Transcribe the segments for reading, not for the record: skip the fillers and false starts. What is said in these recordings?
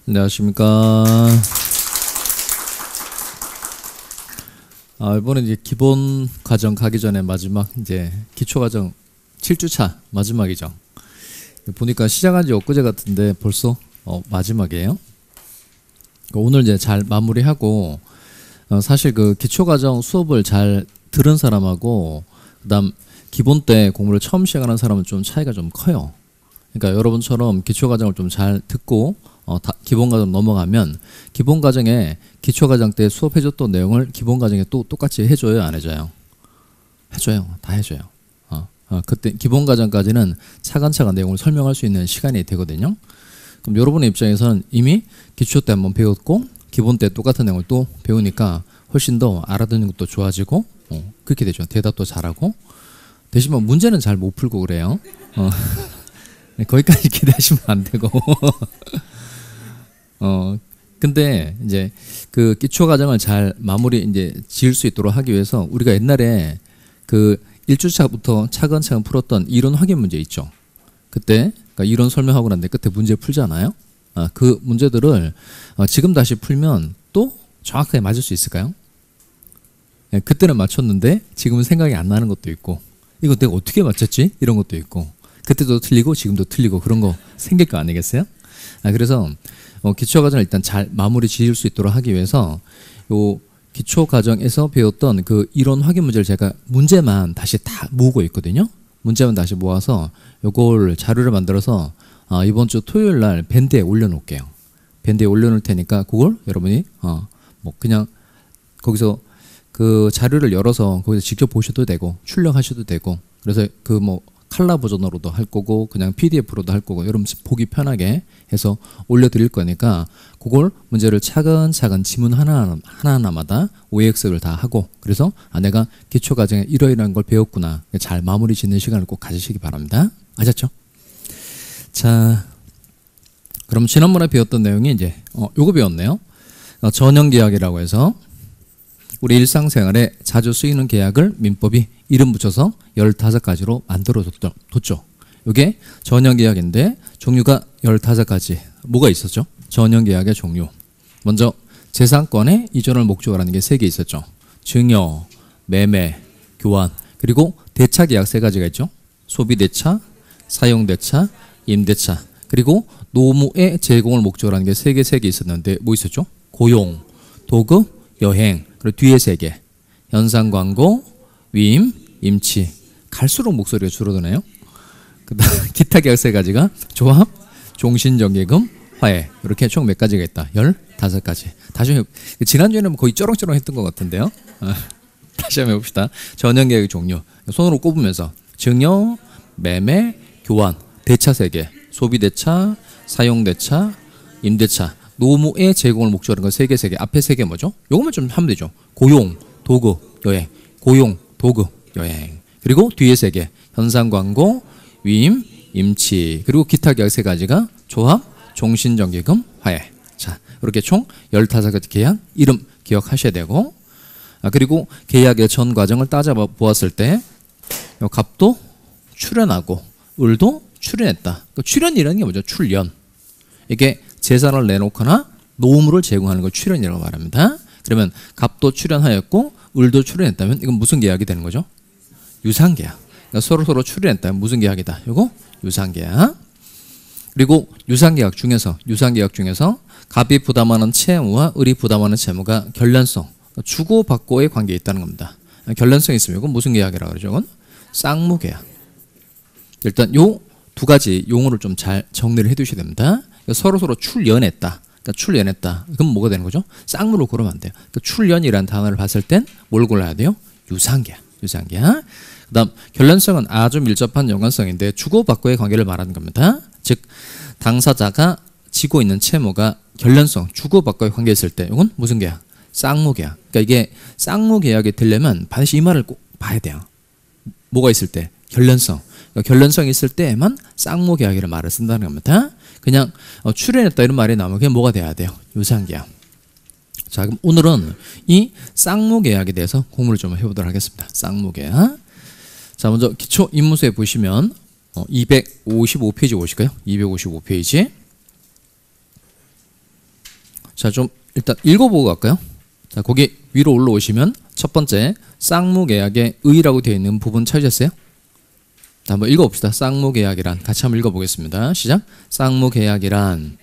안녕하십니까. 이번에 이제 기본 과정 가기 전에 마지막 이제 기초 과정 7주차 마지막이죠. 보니까 시작한 지 엊그제 같은데 벌써 마지막이에요. 오늘 이제 잘 마무리하고 사실 그 기초 과정 수업을 잘 들은 사람하고 그다음 기본 때 공부를 처음 시작하는 사람은 좀 차이가 좀 커요. 그러니까 여러분처럼 기초 과정을 좀 잘 듣고 기본 과정 넘어가면 기본 과정에 기초 과정 때 수업해줬던 내용을 기본 과정에 또 똑같이 해줘요, 안 해줘요? 해줘요. 다 해줘요. 그때 기본 과정까지는 차근차근 내용을 설명할 수 있는 시간이 되거든요. 그럼 여러분의 입장에서는 이미 기초 때 한번 배웠고 기본 때 똑같은 내용을 또 배우니까 훨씬 더 알아듣는 것도 좋아지고 그렇게 되죠. 대답도 잘하고 대신 뭐 문제는 잘 못 풀고 그래요. 거기까지 기대하시면 안 되고 근데 이제 그 기초 과정을 잘 마무리 이제 지을 수 있도록 하기 위해서 우리가 옛날에 그 1주차부터 차근차근 풀었던 이론 확인 문제 있죠. 그때 그러니까 이론 설명하고 난 뒤에 끝에 문제 풀잖아요. 그 문제들을 지금 다시 풀면 또 정확하게 맞을 수 있을까요? 네, 그때는 맞췄는데 지금은 생각이 안 나는 것도 있고 이거 내가 어떻게 맞췄지? 이런 것도 있고 그때도 틀리고 지금도 틀리고 그런 거 생길 거 아니겠어요? 그래서 기초 과정을 일단 잘 마무리 지을 수 있도록 하기 위해서 요 기초 과정에서 배웠던 그 이론 확인 문제를 제가 문제만 다시 다 모으고 있거든요. 문제만 다시 모아서 요걸 자료를 만들어서 이번 주 토요일 날 밴드에 올려놓을게요. 밴드에 올려놓을 테니까 그걸 여러분이 뭐 그냥 거기서 그 자료를 열어서 거기서 직접 보셔도 되고 출력하셔도 되고 그래서 그 뭐 칼라 버전으로도 할 거고 그냥 PDF로도 할 거고 여러분 보기 편하게 해서 올려드릴 거니까 그걸 문제를 차근차근 지문 하나하나마다 OX를 다 하고 그래서 내가 기초과정에 이러이러한 걸 배웠구나 잘 마무리 짓는 시간을 꼭 가지시기 바랍니다. 아셨죠? 자, 그럼 지난번에 배웠던 내용이 이제 요거 배웠네요. 전형계약이라고 해서 우리 일상생활에 자주 쓰이는 계약을 민법이 이름 붙여서 15가지로 만들어뒀죠. 이게 전형계약인데 종류가 15가지. 뭐가 있었죠? 전형계약의 종류. 먼저 재산권의 이전을 목적으로 하는 게 3개 있었죠. 증여, 매매, 교환, 그리고 대차계약 3가지가 있죠. 소비대차, 사용대차, 임대차, 그리고 노무의 제공을 목적으로 하는 게 3개 있었는데 뭐 있었죠? 고용, 도급, 여행, 그리고 뒤에 3개 현상광고, 위임, 임치. 갈수록 목소리가 줄어드네요. 그다음 기타 계약 3가지가 조합, 종신정기금, 화해. 이렇게 총 몇 가지가 있다? 15가지. 다시 지난주에는 거의 쩌렁쩌렁 했던 것 같은데요. 다시 한번 해봅시다. 전형계약의 종류 손으로 꼽으면서 증여, 매매, 교환, 대차 3개 소비대차, 사용대차, 임대차, 노무의 제공을 목적으로 하는 거 3개 앞에 3개 뭐죠? 요것만 좀 하면 되죠. 고용, 도급, 여행. 고용, 도급, 여행. 그리고 뒤에 3개 현상광고, 위임, 임치. 그리고 기타 계약 3가지가 조합, 종신정기금, 화해. 자, 이렇게 총 15가지 계약 이름 기억하셔야 되고 그리고 계약의 전 과정을 따져보았을 때 갑도 출연하고 을도 출연했다. 출연이라는 게 뭐죠? 출연. 이게 재산을 내놓거나 노무를 제공하는 걸 출연이라고 말합니다. 그러면 갑도 출연하였고 을도 출연했다면 이건 무슨 계약이 되는 거죠? 유상계약. 그러니까 서로 출연했다면 무슨 계약이다? 이거 유상계약. 그리고 유상계약 중에서 갑이 부담하는 채무와 을이 부담하는 채무가 결련성, 주고받고의 관계에 있다는 겁니다. 결련성이 있으면 이건 무슨 계약이라고 그러죠? 이건 쌍무계약. 일단 요 2가지 용어를 좀 잘 정리를 해 두셔야 됩니다. 서로 출연했다. 그러니까 출연했다. 그럼 뭐가 되는 거죠? 쌍무로 고르면 안 돼요. 그러니까 출연이라는 단어를 봤을 땐 뭘 골라야 돼요? 유상계약. 그다음 결련성은 아주 밀접한 연관성인데 주고받고의 관계를 말하는 겁니다. 즉 당사자가 지고 있는 채무가 결련성, 주고받고의 관계에 있을 때 이건 무슨 계약? 쌍무계약. 그러니까 이게 쌍무계약이 되려면 반드시 이 말을 꼭 봐야 돼요. 뭐가 있을 때? 결련성. 그러니까 결련성이 있을 때만 쌍무계약이라는 말을 쓴다는 겁니다. 그냥 출연했다 이런 말이 나오면 그게 뭐가 돼야 돼요? 유상계약. 자, 그럼 오늘은 이 쌍무계약에 대해서 공부를 좀 해보도록 하겠습니다. 쌍무계약. 자, 먼저 기초 임무서에 보시면 255페이지 보실까요? 255페이지. 자, 좀 일단 읽어보고 갈까요? 자, 거기 위로 올라오시면 첫 번째 쌍무계약의 의라고 되어 있는 부분 찾으셨어요? 자, 한번 읽어봅시다. 쌍무계약이란 같이 한번 읽어보겠습니다. 시작. 쌍무계약이란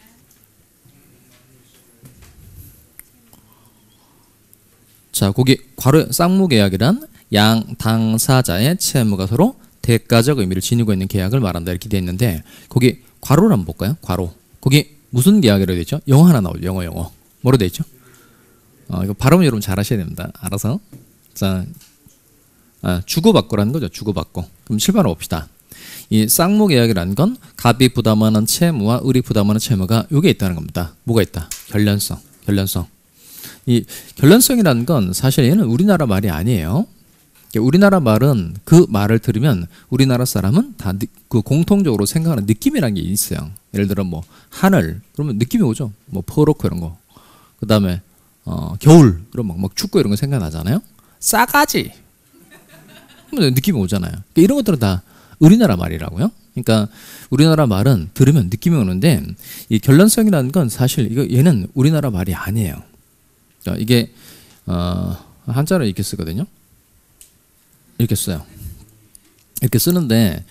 자, 거기 괄호 쌍무계약이란 양 당사자의 채무가 서로 대가적 의미를 지니고 있는 계약을 말한다 이렇게 되어 있는데 거기 괄호를 한번 볼까요? 괄호. 거기 무슨 계약이라고 되어 있죠? 영어 하나 나오죠. 영어. 뭐로 되어 있죠? 이거 발음 여러분 잘 하셔야 됩니다. 알아서. 자, 주고받고라는 거죠. 주고받고. 그럼 실바로 봅시다. 이 쌍무계약이라는 건 갑이 부담하는 채무와 을이 부담하는 채무가 요게 있다는 겁니다. 뭐가 있다? 결련성. 이 결련성이라는 건 사실 얘는 우리나라 말이 아니에요. 우리나라 말은 그 말을 들으면 우리나라 사람은 다 그 공통적으로 생각하는 느낌이라는 게 있어요. 예를 들어 뭐 하늘 그러면 느낌이 오죠. 뭐 퍼렇고 이런 거. 그 다음에 겨울 그러면 막 춥고 이런 거 생각나잖아요. 싸가지 느낌이 오잖아요. 그러니까 이런 것들은 다 우리나라 말이라고요. 그러니까 우리나라 말은 들으면 느낌이 오는데 이 결론성이라는 건 사실 얘는 우리나라 말이 아니에요. 그러니까 이게 한자로 이렇게 쓰거든요. 이렇게 써요. 이렇게 쓰는데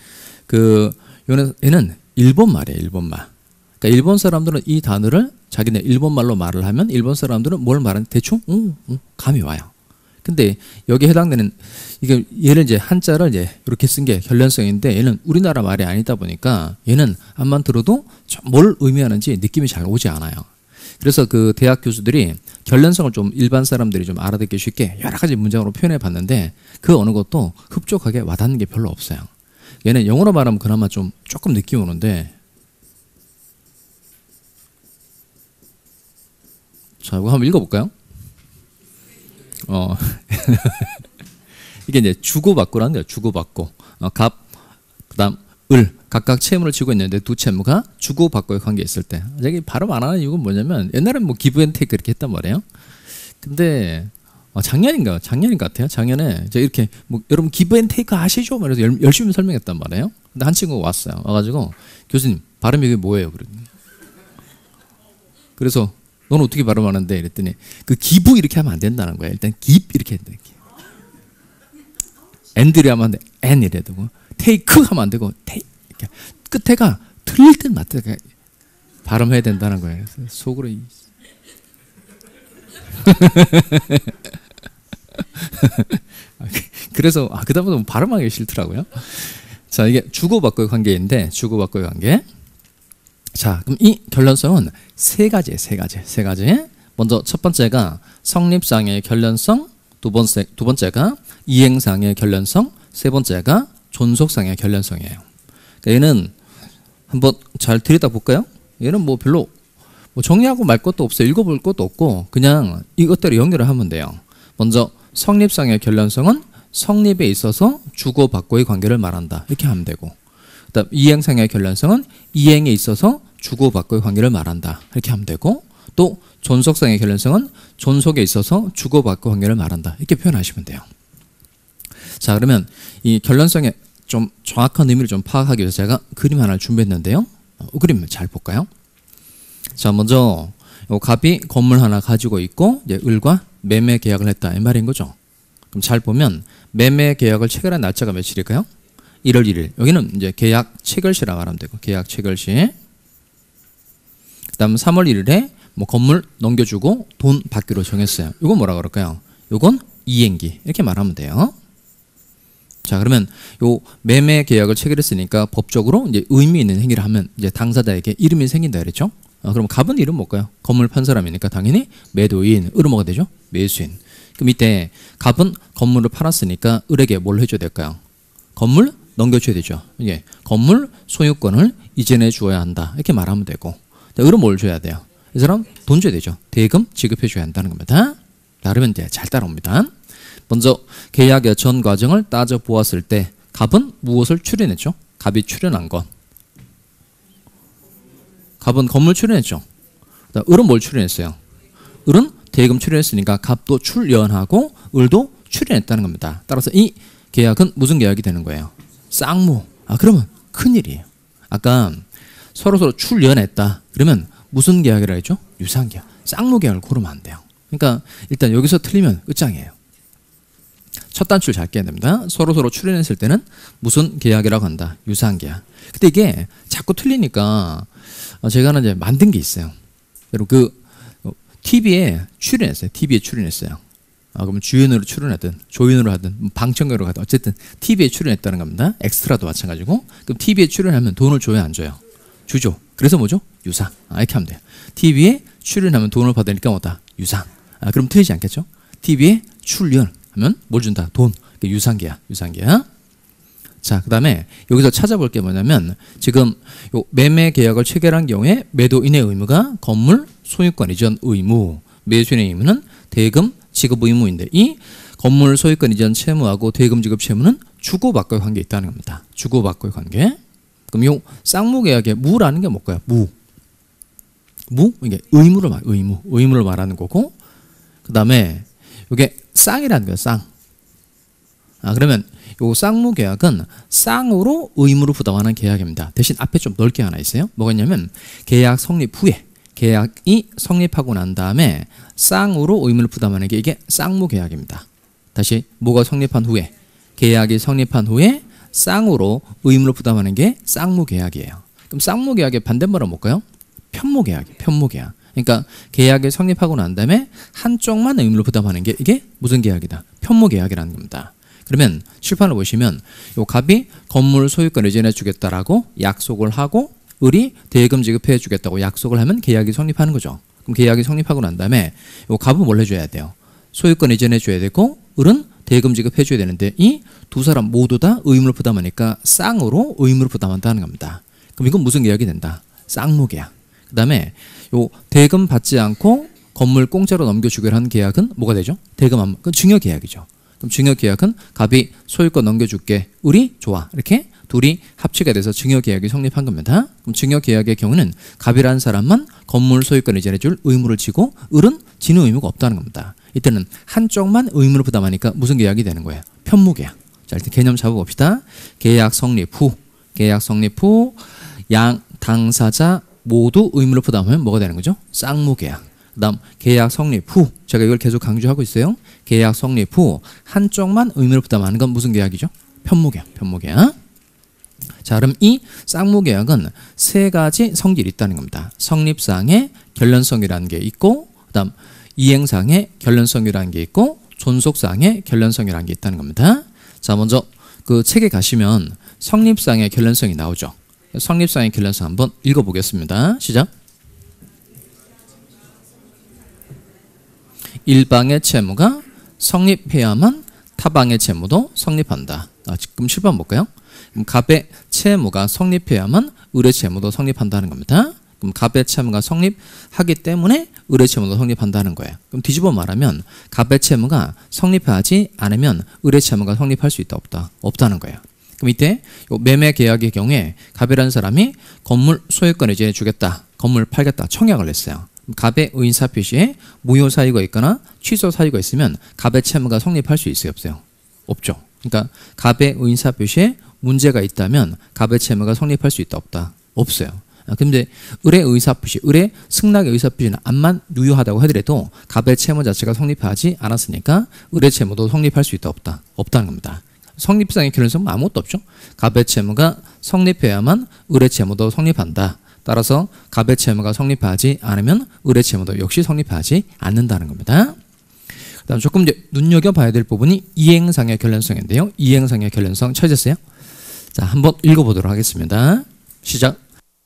얘는 일본 말이에요. 일본 말. 그러니까 일본 사람들은 이 단어를 자기네 일본 말로 말을 하면 일본 사람들은 뭘 말하는지 대충 감이 와요. 근데 여기에 해당되는 이게 얘를 이제 한자를 이제 이렇게 쓴 게 결련성인데 얘는 우리나라 말이 아니다 보니까 얘는 암만 들어도 뭘 의미하는지 느낌이 잘 오지 않아요. 그래서 그 대학 교수들이 결련성을 좀 일반 사람들이 좀 알아듣기 쉽게 여러 가지 문장으로 표현해 봤는데 그 어느 것도 흡족하게 와닿는 게 별로 없어요. 얘는 영어로 말하면 그나마 좀 조금 느낌이 오는데 자, 이거 한번 읽어볼까요? 이게 이제 주고받고라는 거예요. 주고받고. 갑, 그 다음, 을. 각각 채무를 지고 있는데 두 채무가 주고받고의 관계에 있을 때. 여기 발음 안 하는 이유는 뭐냐면 옛날엔 뭐 기브 앤 테이크 이렇게 했단 말이에요. 근데 작년인 것 같아요. 작년에 제가 이렇게 뭐 여러분 기브 앤 테이크 아시죠? 그래서 열심히 설명했단 말이에요. 근데 한 친구가 왔어요. 와가지고 교수님 발음이 이게 뭐예요? 그래서 너는 어떻게 발음하는데? 이랬더니 그 기브 이렇게 하면 안 된다는 거예요. 일단 깁 이렇게 해야 돼. 앤드리 하면 안 돼. 앤 이래야 되고 테이크 하면 안 되고 이렇게 끝에가 틀릴 듯 맞듯 발음해야 된다는 거예요. 속으로 그래서 그다음부터 발음하기 싫더라고요. 자, 이게 주고받고의 관계인데 주고받고의 관계. 자, 그럼 이 결론성은 세 가지예요. 세 가지. 먼저 첫 번째가 성립상의 결론성, 두 번째가 이행상의 결론성, 세 번째가 존속상의 결론성이에요. 그러니까 얘는 한번 잘 들여다볼까요? 얘는 뭐 별로 정리하고 말 것도 없어요. 읽어볼 것도 없고 그냥 이것대로 연결을 하면 돼요. 먼저 성립상의 결론성은 성립에 있어서 주고받고의 관계를 말한다. 이렇게 하면 되고 그다음 이행상의 결론성은 이행에 있어서 주고받고의 관계를 말한다. 이렇게 하면 되고 또 존속상의 결론성은 존속에 있어서 주고받고 관계를 말한다. 이렇게 표현하시면 돼요. 자, 그러면 이 결론성의 좀 정확한 의미를 좀 파악하기 위해서 제가 그림 하나를 준비했는데요. 그림 잘 볼까요? 자, 먼저 갑이 건물 하나 가지고 있고 이제 을과 매매 계약을 했다 이 말인 거죠. 그럼 잘 보면 매매 계약을 체결한 날짜가 며칠일까요? 1월 1일. 여기는 이제 계약 체결시라고 하면 되고 계약 체결시. 그다음 3월 1일에 뭐 건물 넘겨주고 돈 받기로 정했어요. 이건 뭐라 그럴까요? 이건 이행기 이렇게 말하면 돼요. 자, 그러면 요 매매 계약을 체결했으니까 법적으로 이제 의미 있는 행위를 하면 이제 당사자에게 이름이 생긴다 그랬죠? 그럼 갑은 이름 뭘까요? 건물 판 사람이니까 당연히 매도인, 을은 뭐가 되죠? 매수인. 그럼 이때 갑은 건물을 팔았으니까 을에게 뭘 해줘야 될까요? 건물 넘겨줘야 되죠. 이게 건물 소유권을 이전해 주어야 한다 이렇게 말하면 되고 을은 뭘 줘야 돼요? 이 사람 돈 줘야 되죠. 대금 지급해 줘야 한다는 겁니다. 자, 그러면 이제 잘 따라옵니다. 먼저 계약의 전 과정을 따져 보았을 때 갑은 무엇을 출연했죠? 갑이 출연한 것. 갑은 건물 출연했죠. 을은 뭘 출연했어요? 을은 대금 출연했으니까 갑도 출연하고 을도 출연했다는 겁니다. 따라서 이 계약은 무슨 계약이 되는 거예요? 쌍무. 그러면 큰일이에요. 아까 서로 출연했다. 그러면 무슨 계약이라 했죠? 유상계약. 쌍무계약을 고르면 안 돼요. 그러니까 일단 여기서 틀리면 끝장이에요. 첫 단추를 잘 깨야 됩니다. 서로 출연했을 때는 무슨 계약이라고 한다. 유사한 계약. 근데 이게 자꾸 틀리니까 제가 하나 이제 만든 게 있어요. 그리고 그 TV에 출연했어요. 그러면 주연으로 출연하든 조연으로 하든 방청객으로 가든 어쨌든 TV에 출연했다는 겁니다. 엑스트라도 마찬가지고. 그럼 TV에 출연하면 돈을 줘야 안 줘요? 주죠. 그래서 뭐죠? 유상. 이렇게 하면 돼요. TV에 출연하면 돈을 받으니까 뭐다? 유상. 그럼 틀리지 않겠죠? TV에 출연하면 뭘 준다? 돈. 유상계약. 자, 그 다음에 여기서 찾아볼 게 뭐냐면 지금 요 매매 계약을 체결한 경우에 매도인의 의무가 건물 소유권 이전 의무, 매수인의 의무는 대금 지급 의무인데 이 건물 소유권 이전 채무하고 대금 지급 채무는 주고받고의 관계에 있다는 겁니다. 주고받고의 관계. 그럼 요 쌍무계약의 무라는 게 뭘까요? 무. 이게 의무를 말하는 거고, 그 다음에 이게 쌍이라는 거예요. 쌍. 그러면 요 쌍무계약은 쌍으로 의무를 부담하는 계약입니다. 대신 앞에 좀 넓게 하나 있어요. 뭐가 있냐면 계약 성립 후에, 계약이 성립하고 난 다음에 쌍으로 의무를 부담하는 게 이게 쌍무계약입니다. 다시 뭐가 성립한 후에, 계약이 성립한 후에 쌍으로 의무를 부담하는 게 쌍무계약이에요. 그럼 쌍무계약의 반대말은 뭘까요? 편무계약이에요. 편무계약. 그러니까 계약이 성립하고 난 다음에 한쪽만 의무를 부담하는 게 이게 무슨 계약이다? 편무계약이라는 겁니다. 그러면 칠판을 보시면 요 갑이 건물 소유권 이전해 주겠다라고 약속을 하고 을이 대금 지급해 주겠다고 약속을 하면 계약이 성립하는 거죠. 그럼 계약이 성립하고 난 다음에 요 갑은 뭘 해줘야 돼요? 소유권 이전해 줘야 되고 을은 대금 지급해 줘야 되는데 이 두 사람 모두 다 의무를 부담하니까 쌍으로 의무를 부담한다는 겁니다. 그럼 이건 무슨 계약이 된다? 쌍무계약. 그 다음에 요 대금 받지 않고 건물 공짜로 넘겨주기로 한 계약은 뭐가 되죠? 대금 안, 그건 증여계약이죠. 그럼 증여계약은 갑이 소유권 넘겨줄게, 을이 좋아, 이렇게 둘이 합치게 돼서 증여계약이 성립한 겁니다. 그럼 증여계약의 경우는 갑이라는 사람만 건물 소유권 이전해줄 의무를 지고 을은 지는 의무가 없다는 겁니다. 이때는 한쪽만 의무를 부담하니까 무슨 계약이 되는 거예요? 편무계약. 자, 일단 개념 잡아봅시다. 계약 성립 후 양 당사자 모두 의무를 부담하면 뭐가 되는 거죠? 쌍무계약. 그 다음 계약 성립 후, 제가 이걸 계속 강조하고 있어요. 계약 성립 후 한쪽만 의무를 부담하는 건 무슨 계약이죠? 편무계약. 자, 그럼 이 쌍무계약은 세 가지 성질이 있다는 겁니다. 성립상의 결련성이라는 게 있고, 그 다음 이행상의 결련성이라는 게 있고, 존속상의 결련성이라는 게 있다는 겁니다. 자, 먼저 그 책에 가시면 성립상의 결련성이 나오죠. 성립상의 결련성 한번 읽어보겠습니다. 시작. 일방의 채무가 성립해야만 타방의 채무도 성립한다. 지금 7번 볼까요? 그럼 갑의 채무가 성립해야만 을의 채무도 성립한다는 겁니다. 그럼 갑의 채무가 성립하기 때문에 을의 채무도 성립한다는 거예요. 그럼 뒤집어 말하면 갑의 채무가 성립하지 않으면 을의 채무가 성립할 수 있다 없다? 없다는 거예요. 그럼 이때 매매 계약의 경우에 갑이라는 사람이 건물 소유권 이전해 주겠다, 건물 팔겠다 청약을 했어요. 갑의 의사 표시에 무효 사유가 있거나 취소 사유가 있으면 갑의 채무가 성립할 수 있어요, 없어요? 없죠. 그러니까 갑의 의사 표시에 문제가 있다면 갑의 채무가 성립할 수 있다 없다? 없어요. 근데 을의 의사표시, 을의 승낙의 의사표시는 암만 유효하다고 하더라도 갑의 채무 자체가 성립하지 않았으니까 을의 채무도 성립할 수 있다 없다? 없다는 겁니다. 성립상의 결론성은 아무것도 없죠. 갑의 채무가 성립해야만 을의 채무도 성립한다. 따라서 갑의 채무가 성립하지 않으면 을의 채무도 역시 성립하지 않는다는 겁니다. 그 다음 조금 이제 눈여겨봐야 될 부분이 이행상의 결론성인데요. 이행상의 결론성 찾으셨어요? 자, 한번 읽어보도록 하겠습니다. 시작.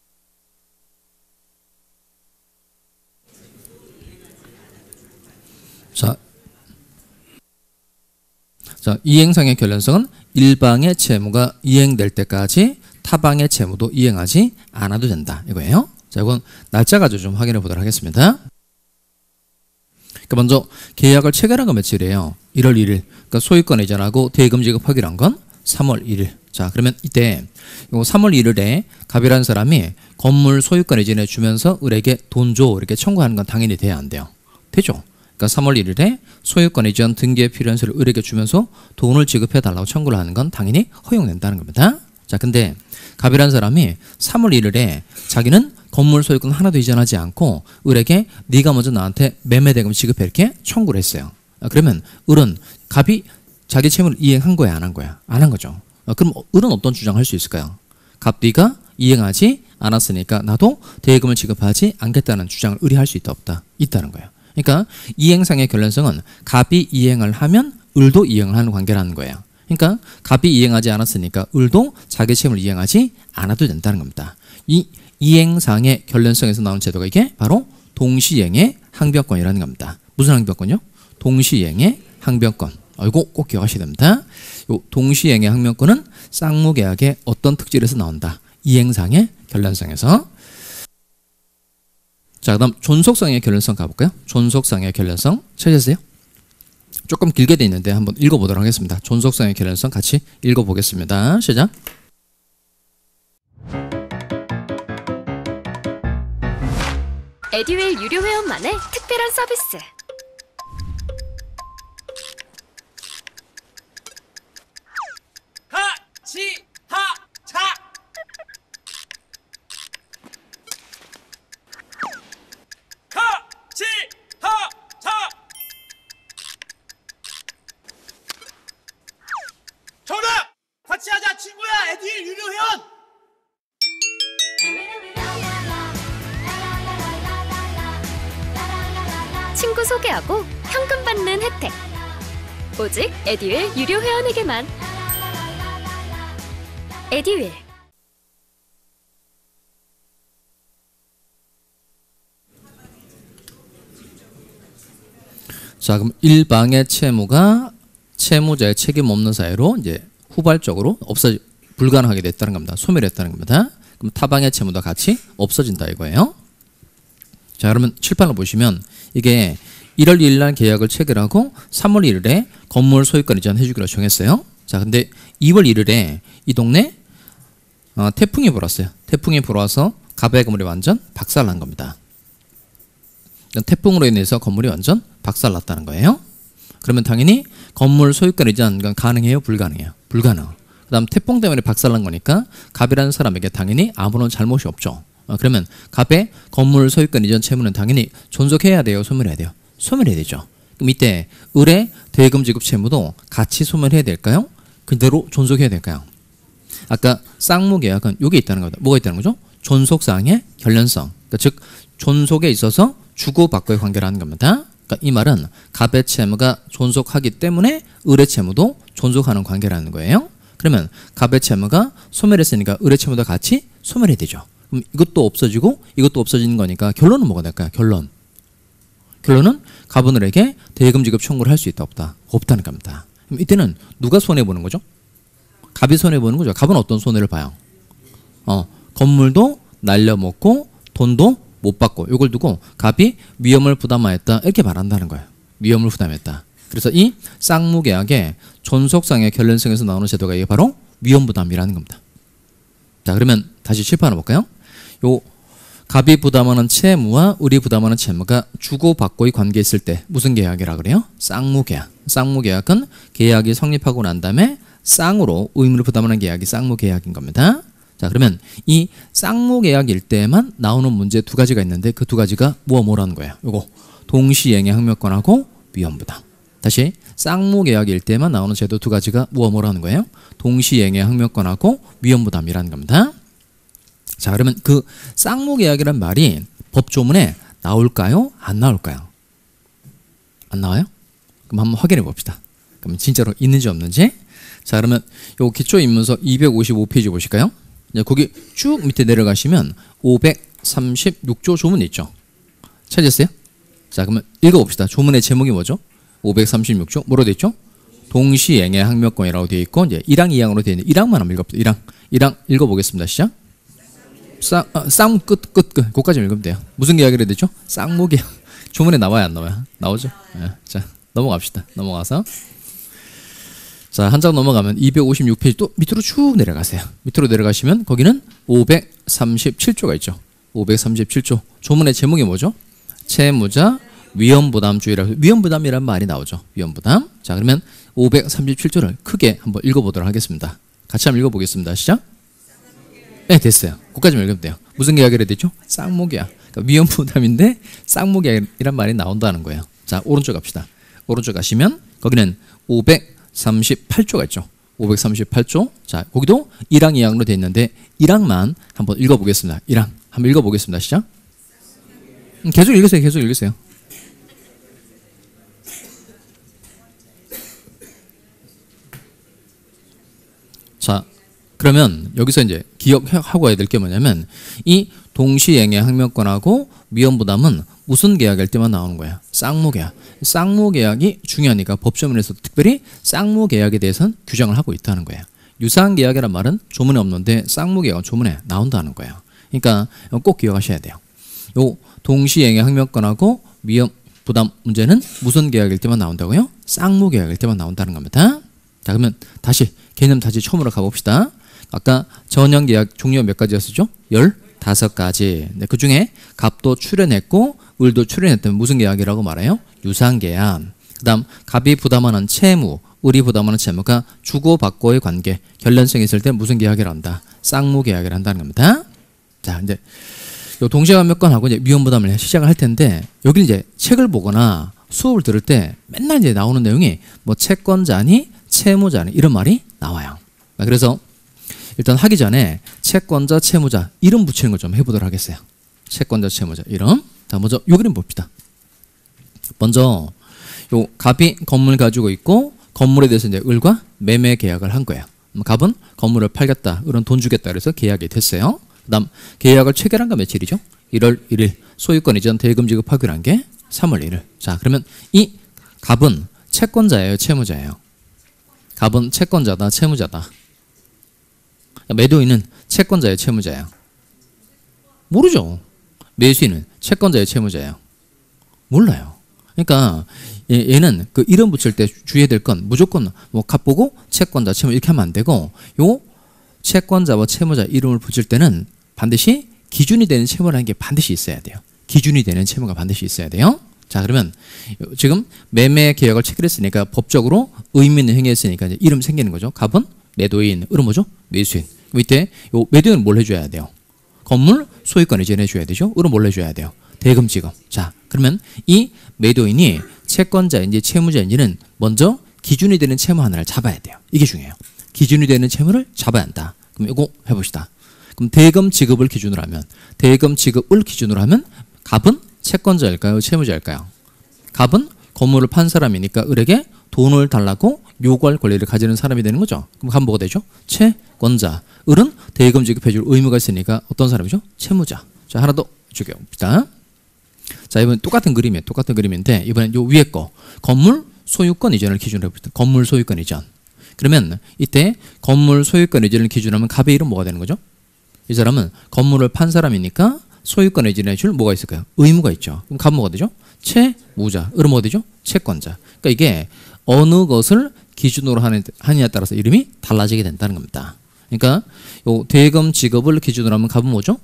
자, 이행상의 결론성은 일방의 채무가 이행될 때까지 타방의 채무도 이행하지 않아도 된다, 이거예요. 자, 이건 날짜 가지고 좀 확인해 보도록 하겠습니다. 그러니까 먼저 계약을 체결한 건 며칠이에요? 1월 1일. 그러니까 소유권 이전하고 대금 지급하기로 한 건 3월 1일. 자, 그러면 이때 요 3월 1일에 갑이라는 사람이 건물 소유권 이전해 주면서 을에게 돈 줘 이렇게 청구하는 건 당연히 돼야 안 돼요? 되죠. 그러니까 3월 1일에 소유권 이전 등기에 필요한 서를 을에게 주면서 돈을 지급해 달라고 청구를 하는 건 당연히 허용된다는 겁니다. 자, 근데 갑이라는 사람이 3월 1일에 자기는 건물 소유권 하나도 이전하지 않고 을에게 네가 먼저 나한테 매매대금 지급해 이렇게 청구를 했어요. 그러면 을은 갑이 자기 채무를 이행한 거야, 안 한 거야? 안 한 거죠. 그럼 을은 어떤 주장을 할 수 있을까요? 갑 네가 이행하지 않았으니까 나도 대금을 지급하지 않겠다는 주장을 을이 할 수 있다, 없다? 있다는 거예요. 그러니까 이행상의 결론성은 갑이 이행을 하면 을도 이행을 하는 관계라는 거예요. 그러니까 갑이 이행하지 않았으니까 을도 자기 채무를 이행하지 않아도 된다는 겁니다. 이 이행상의 결론성에서 나오는 제도가 이게 바로 동시이행의 항변권이라는 겁니다. 무슨 항변권이요? 동시이행의 항변권. 이거 꼭 기억하셔야 됩니다. 요 동시이행의 항변권은 쌍무계약의 어떤 특질에서 나온다? 이행상의 결론성에서. 자, 그다음 존속상의 결론성 가볼까요? 존속상의 결론성 찾으세요? 조금 길게 돼 있는데 한번 읽어보도록 하겠습니다. 존속상의 결론성 같이 읽어보겠습니다. 시작. 에듀윌 유료 회원만의 특별한 서비스. 하치하차 하치하차 정답! 같이 하자 친구야 에듀윌 유료 회원! 친구 소개하고 현금 받는 혜택. 오직 에듀윌 유료 회원에게만. 에듀윌. 자, 그럼 일방의 채무가 채무자의 책임 없는 사유로 이제 후발적으로 불가능하게 됐다는 겁니다. 소멸했다는 겁니다. 그럼 타방의 채무도 같이 없어진다 이거예요. 자, 그러면 칠판을 보시면 이게 1월 2일 날 계약을 체결하고 3월 1일에 건물 소유권 이전 해주기로 정했어요. 자, 근데 2월 1일에 이 동네 태풍이 불었어요. 태풍이 불어서 갑의 건물이 완전 박살난 겁니다. 태풍으로 인해서 건물이 완전 박살났다는 거예요. 그러면 당연히 건물 소유권 이전 가능해요? 불가능해요? 불가능. 그 다음 태풍 때문에 박살난 거니까 갑이라는 사람에게 당연히 아무런 잘못이 없죠. 그러면 갑의 건물 소유권 이전 채무는 당연히 존속해야 돼요? 소멸해야 돼요? 소멸해야 되죠. 그럼 이때 을의 대금 지급 채무도 같이 소멸해야 될까요? 그대로 존속해야 될까요? 아까 쌍무계약은 이게 있다는 거다. 뭐가 있다는 거죠? 존속상의 결련성. 그러니까 즉 존속에 있어서 주고받고의 관계라는 겁니다. 그러니까 이 말은 갑의 채무가 존속하기 때문에 을의 채무도 존속하는 관계라는 거예요. 그러면 갑의 채무가 소멸했으니까 을의 채무도 같이 소멸해야 되죠. 그럼 이것도 없어지고 이것도 없어지는 거니까 결론은 뭐가 될까요? 결론은 갑은 을에게 대금 지급 청구를 할 수 있다 없다? 없다는 겁니다. 그럼 이때는 누가 손해보는 거죠? 갑이 손해보는 거죠. 갑은 어떤 손해를 봐요? 건물도 날려먹고 돈도 못 받고 이걸 두고 갑이 위험을 부담하였다 이렇게 말한다는 거예요. 위험을 부담했다. 그래서 이 쌍무계약의 존속상의 결론성에서 나오는 제도가 이게 바로 위험부담이라는 겁니다. 자, 그러면 다시 칠판을 볼까요? 요 갑이 부담하는 채무와 을이 부담하는 채무가 주고받고의 관계에 있을 때 무슨 계약이라 그래요? 쌍무계약. 쌍무계약은 계약이 성립하고 난 다음에 쌍으로 의무를 부담하는 계약이 쌍무계약인 겁니다. 자, 그러면 이 쌍무계약일 때만 나오는 문제 두 가지가 있는데 그 두 가지가 뭐라는 거예요? 요거 동시행의 항명권하고 위험부담. 다시 쌍무계약일 때만 나오는 제도 두 가지가 뭐라는 거예요? 동시행의 항명권하고 위험부담이라는 겁니다. 자, 그러면 그 쌍무계약이란 말이 법조문에 나올까요? 안 나올까요? 안 나와요? 그럼 한번 확인해 봅시다. 그럼 진짜로 있는지 없는지. 자, 그러면 요 기초입문서 255페이지 보실까요? 거기 쭉 밑에 내려가시면 536조 조문 있죠. 찾으셨어요? 자, 그러면 읽어봅시다. 조문의 제목이 뭐죠? 536조 뭐로 되어 있죠? 동시행의 항명권이라고 되어 있고 이제 1항 2항으로 되어 있는 1항만 한번 읽어봅시다. 1항 읽어보겠습니다. 시작. 쌍무 끝 거기까지 읽으면 돼요. 무슨 계약을 해야 되죠? 쌍무계약. 조문에 나와요 안 나와요? 나오죠? 네. 자, 넘어갑시다. 넘어가서 자, 한 장 넘어가면 256페이지 또 밑으로 쭉 내려가세요. 밑으로 내려가시면 거기는 537조가 있죠. 537조. 조문의 제목이 뭐죠? 채무자 위험부담주의라고. 위험부담이라는 말이 나오죠. 위험부담. 자, 그러면 537조를 크게 한번 읽어보도록 하겠습니다. 같이 한번 읽어보겠습니다. 시작. 네, 됐어요. 거기까지만 읽으면 돼요. 무슨 계약이라 되죠? 쌍무계약. 그러니까 위험부담인데 쌍무계약이란 말이 나온다는 거예요. 자, 오른쪽 갑시다. 오른쪽 가시면 거기는 538조가 있죠. 538조. 자, 거기도 1항 2항으로 되어 있는데 1항만 한번 읽어보겠습니다. 1항 한번 읽어보겠습니다. 시작. 계속 읽으세요. 계속 읽으세요. 자, 그러면 여기서 이제 기억하고 가야 될 게 뭐냐면 이 동시행의 항명권하고 위험부담은 무슨 계약일 때만 나오는 거야? 쌍무계약. 쌍무계약이 중요하니까 법조문에서도 특별히 쌍무계약에 대해서는 규정을 하고 있다는 거예요. 유사한계약이란 말은 조문에 없는데 쌍무계약은 조문에 나온다는 거예요. 그러니까 꼭 기억하셔야 돼요. 요 동시행의 항명권하고 위험부담 문제는 무슨 계약일 때만 나온다고요? 쌍무계약일 때만 나온다는 겁니다. 자, 그러면 다시 개념 다시 처음으로 가봅시다. 아까 전형계약 종류가 몇 가지였었죠? 15가지. 네, 그 중에 갑도 출연했고 을도 출연했다면 무슨 계약이라고 말해요? 유사한계약. 그 다음 갑이 부담하는 채무, 을이 부담하는 채무가 주고받고의 관계, 결련성이 있을 때 무슨 계약이라 한다? 쌍무계약이라 한다는 겁니다. 자, 이제 요 동시행항명권하고 이제 위험부담을 시작을 할 텐데 여기 이제 책을 보거나 수업을 들을 때 맨날 이제 나오는 내용이 뭐 채권자니 채무자니 이런 말이 나와요. 그래서 일단 하기 전에 채권자, 채무자 이름 붙이는 거 좀 해보도록 하겠어요. 채권자, 채무자 이름. 자, 먼저 요 그림 봅시다. 먼저 요 갑이 건물 가지고 있고 건물에 대해서 이제 을과 매매 계약을 한 거예요. 갑은 건물을 팔겠다, 을은 돈 주겠다 그래서 계약이 됐어요. 그다음 계약을 체결한 거 며칠이죠? 1월 1일. 소유권 이전 대금 지급하기로 한 게 3월 1일. 자, 그러면 이 갑은 채권자예요, 채무자예요? 갑은 채권자다, 채무자다? 매도인은 채권자예요, 채무자예요? 모르죠. 매수인은 채권자예요, 채무자예요? 몰라요. 그러니까 얘는 그 이름 붙일 때 주의해야 될 건 무조건 뭐 갑 보고 채권자, 채무 이렇게 하면 안 되고 요 채권자와 채무자 이름을 붙일 때는 반드시 기준이 되는 채무라는 게 반드시 있어야 돼요. 기준이 되는 채무가 반드시 있어야 돼요. 자, 그러면 지금 매매 계약을 체결했으니까 법적으로 의미 있는 행위했으니까 이제 이름 생기는 거죠. 갑은 매도인, 을은 뭐죠? 매수인. 이때 요 매도인은 뭘 해줘야 돼요? 건물 소유권 이전해 줘야 되죠. 을은 뭘 해줘야 돼요? 대금 지급. 자, 그러면 이 매도인이 채권자인지 채무자인지는 먼저 기준이 되는 채무 하나를 잡아야 돼요. 이게 중요해요. 기준이 되는 채무를 잡아야 한다. 그럼 이거 해봅시다. 그럼 대금 지급을 기준으로 하면 대금 지급을 기준으로 하면 갑은 채권자일까요? 채무자일까요? 갑은 건물을 판 사람이니까 을에게 돈을 달라고 요구할 권리를 가지는 사람이 되는 거죠. 그럼 갑은 뭐가 되죠? 채권자. 을은 대금 지급해 줄 의무가 있으니까 어떤 사람이죠? 채무자. 자, 하나 더 줄게요. 자, 이번엔 똑같은 그림이에요. 똑같은 그림인데 이번엔 요 위에 거 건물 소유권 이전을 기준으로 해봅시다. 건물 소유권 이전. 그러면 이때 건물 소유권 이전을 기준하면 갑의 이름 뭐가 되는 거죠? 이 사람은 건물을 판 사람이니까 소유권 이전해 줄 뭐가 있을까요? 의무가 있죠. 그럼 갑은 뭐가 되죠? 채무자. 을은 뭐가 되죠? 채권자. 그러니까 이게 어느 것을 기준으로 하느냐에 따라서 이름이 달라지게 된다는 겁니다. 그러니까 요 대금 지급을 기준으로 하면 갑은 뭐죠?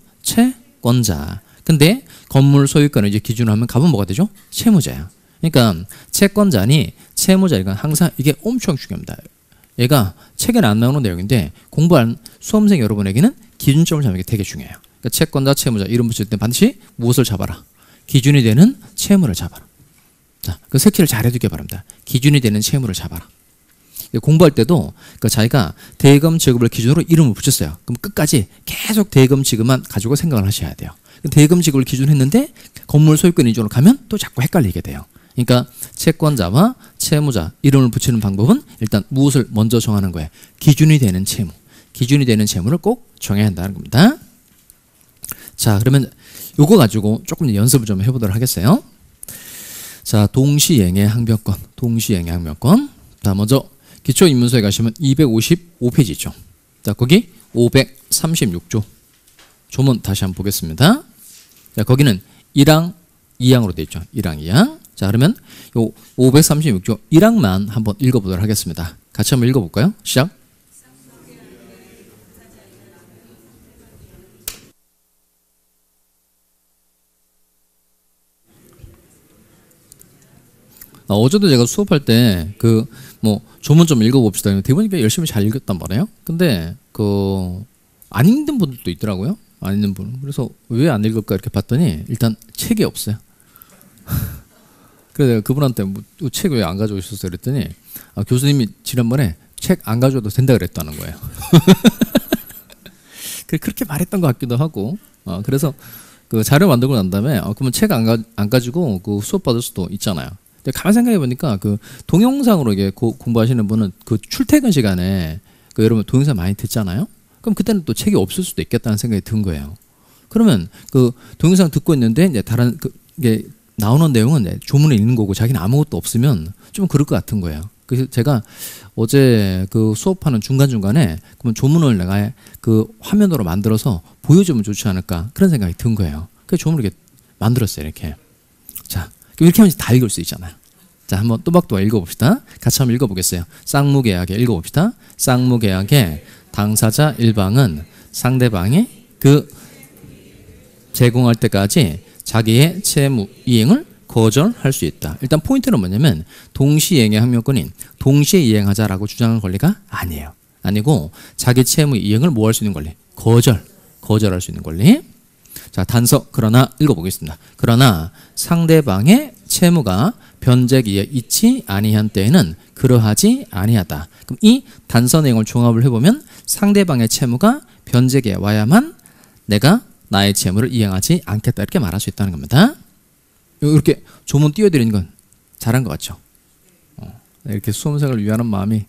채권자. 근데 건물 소유권을 이제 기준으로 하면 갑은 뭐가 되죠? 채무자야. 그러니까 채권자니 채무자니까 항상 이게 엄청 중요합니다. 얘가 책에는 안 나오는 내용인데 공부한 수험생 여러분에게는 기준점을 잡는 게 되게 중요해요. 그러니까 채권자, 채무자 이름 붙일 때 반드시 무엇을 잡아라? 기준이 되는 채무를 잡아라. 자, 그 새끼를 잘 해두기 바랍니다. 기준이 되는 채무를 잡아라. 공부할 때도 그 자기가 대금 지급을 기준으로 이름을 붙였어요. 그럼 끝까지 계속 대금 지급만 가지고 생각을 하셔야 돼요. 대금 지급을 기준했는데 건물 소유권 이전으로 가면 또 자꾸 헷갈리게 돼요. 그러니까 채권자와 채무자 이름을 붙이는 방법은 일단 무엇을 먼저 정하는 거예요? 기준이 되는 채무. 기준이 되는 채무를 꼭 정해야 한다는 겁니다. 자, 그러면 요거 가지고 조금 연습을 좀 해보도록 하겠어요. 자, 동시행의 항명권. 동시행의 항명권. 자, 먼저 기초입문서에 가시면 255페이지 있죠. 자, 거기 536조. 조문 다시 한번 보겠습니다. 자, 거기는 1항, 2항으로 되어 있죠. 1항, 2항. 자, 그러면 요 536조 1항만 한번 읽어보도록 하겠습니다. 같이 한번 읽어볼까요? 시작. 어제도 제가 수업할 때 그 뭐 조문 좀 읽어봅시다. 대부분 열심히 잘 읽었단 말이에요. 근데 그 안 읽는 분들도 있더라고요. 안 읽는 분. 그래서 왜 안 읽을까 이렇게 봤더니 일단 책이 없어요. 그래서 그분한테 뭐, 책 왜 안 가져오셨어요? 그랬더니 교수님이 지난번에 책 안 가져와도 된다 그랬다는 거예요. 그렇게 말했던 것 같기도 하고 그래서 그 자료 만들고 난 다음에 그러면 책 안 가지고 그 수업 받을 수도 있잖아요. 근데 가만 생각해 보니까 그 동영상으로 이게 공부하시는 분은 그 출퇴근 시간에 그 여러분 동영상 많이 듣잖아요. 그럼 그때는 또 책이 없을 수도 있겠다는 생각이 든 거예요. 그러면 그 동영상 듣고 있는데 이제 다른 이게 나오는 내용은 이제 조문을 읽는 거고 자기는 아무것도 없으면 좀 그럴 것 같은 거예요. 그래서 제가 어제 그 수업하는 중간중간에 그러면 조문을 내가 그 화면으로 만들어서 보여주면 좋지 않을까 그런 생각이 든 거예요. 그래서 조문을 이렇게 만들었어요. 이렇게. 자, 이렇게 하면 다 읽을 수 있잖아요. 자, 한번 또박또박 읽어봅시다. 같이 한번 읽어보겠어요. 쌍무계약에 읽어봅시다. 쌍무계약의 당사자 일방은 상대방이 그 제공할 때까지 자기의 채무 이행을 거절할 수 있다. 일단 포인트는 뭐냐면 동시이행의 항명권인 동시에 이행하자라고 주장할 권리가 아니에요. 아니고 자기 채무 이행을 뭐 할 수 있는 권리? 거절할 수 있는 권리. 자, 단서 그러나 읽어보겠습니다. 그러나 상대방의 채무가 변제기에 있지 아니한 때에는 그러하지 아니하다. 그럼 이 단서 내용을 종합을 해보면 상대방의 채무가 변제기에 와야만 내가 나의 채무를 이행하지 않겠다 이렇게 말할 수 있다는 겁니다. 이렇게 조문 띄워드리는 건 잘한 것 같죠? 이렇게 수험생을 위하는 마음이